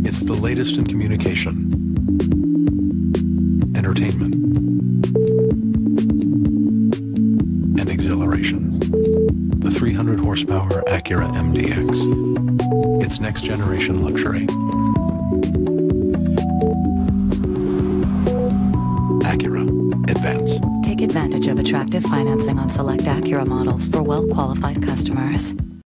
It's the latest in communication, entertainment, and exhilaration. The 300 horsepower Acura MDX. It's next generation luxury. Acura. Advance. Take advantage of attractive financing on select Acura models for well-qualified customers.